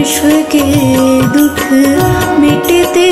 विश्व के दुख मिटते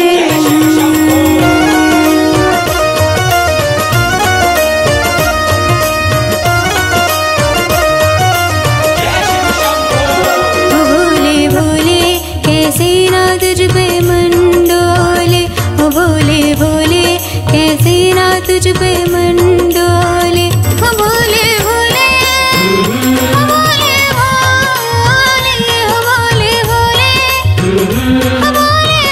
भोले भोले कैसे ना तुझ पे मन डोले, भोले भोले कैसे ना तुझ पे मन डोले, भोले भोले भोले भोले भोले भोले भोले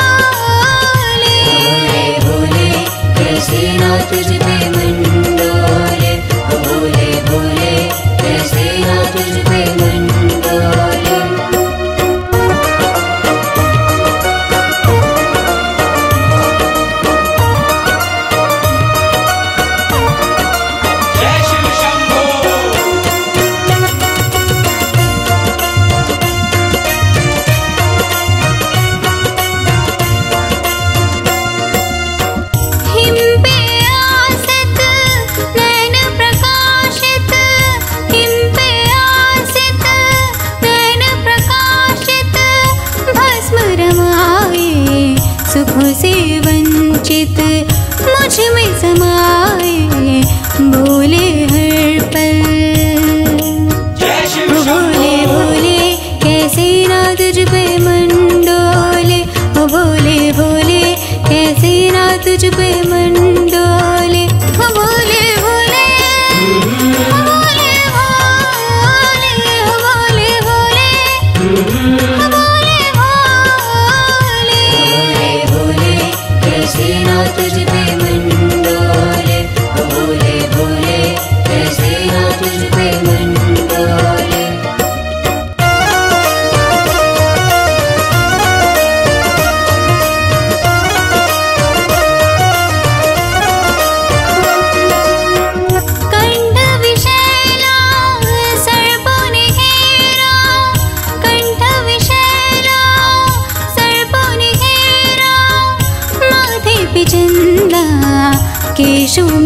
भोले कैसे ना तुझ पे मन डोले, भोले भोले कैसे ना तुझ पे मन डोले। सुखों से वंचित मुझ में समाए बोले हर पल, भोले भोले कैसे ना तुझ पे मन डोले, भोले भोले कैसे ना तुझ पे मन डोले, भोले भोले भोले भोले भोले भोले कैसे ना तुझ पे मन डोले, भोले भोले कैसे ना तुझ पे मन डोले। कंठ विशैला सर्पों ने घेरा, कंठ विशैला सर्पों ने घेरा, माथे पे चंदा केशों